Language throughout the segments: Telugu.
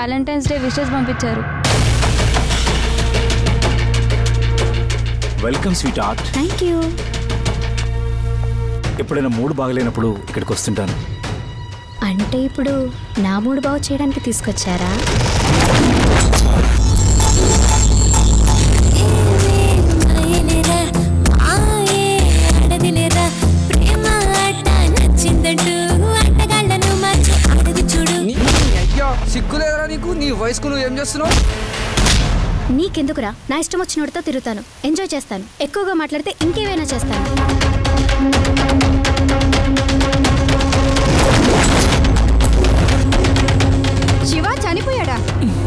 వ్యాలంటైన్స్ డే విషెస్ పంపించారు. Welcome sweetheart. థాంక్యూ. ఎప్పుడైనా మూడ్ బాగలేనప్పుడు ఇక్కడికి వస్తుంటాను. అంటే ఇప్పుడు నా మూడ్ బాగు చేయడానికి తీసుకొచ్చారా? సిగ్గులేదురా నీకు? నీ వయసుకు నువ్వు ఏం చేస్తున్నావు? నీకెందుకురా? నా ఇష్టం వచ్చినోడితో తిరుగుతాను, ఎంజాయ్ చేస్తాను. ఎక్కువగా మాట్లాడితే ఇంకేమైనా చేస్తాను. శివ చనిపోయాడా?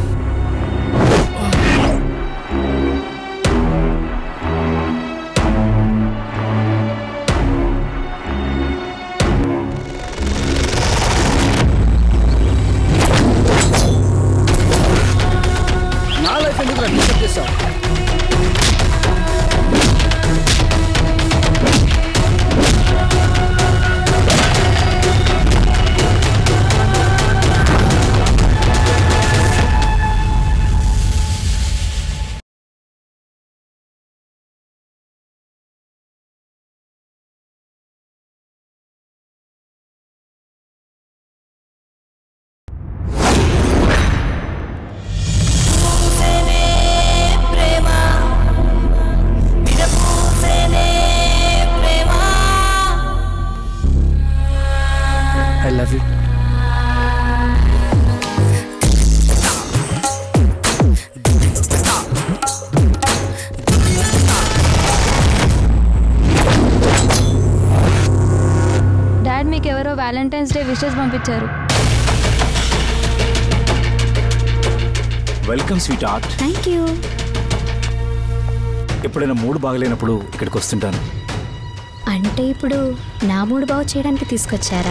నా లైఫ్ ఎందుకు డిస్టర్బ్ చేస్తావు? I love you. డాడ్ మీకు ఎవరో వ్యాలంటైన్స్ డే విషెస్ పంపించారు. Welcome sweetheart. థాంక్యూ. ఎప్పుడైనా మూడ్ బాగలేనప్పుడు ఇక్కడికి వస్తుంటాను. అంటే ఇప్పుడు నా మూడ్ బాగు చేయడానికి తీసుకొచ్చారా?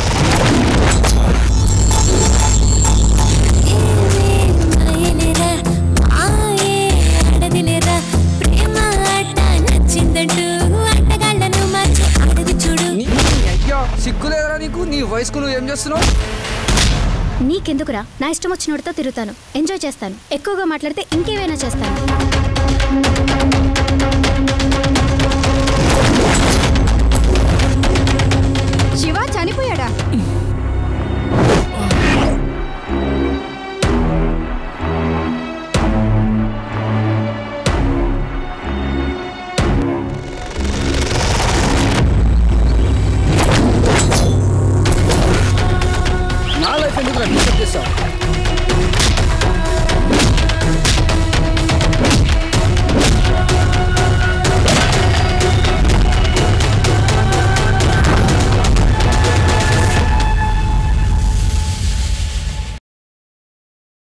సిగ్గులేదురా నీకు? నీ వయసుకు నువ్వు ఏం చేస్తున్నావు? నీకెందుకురా? నా ఇష్టం వచ్చినోడితో తిరుగుతాను, ఎంజాయ్ చేస్తాను. ఎక్కువగా మాట్లాడితే ఇంకేమైనా చేస్తాను.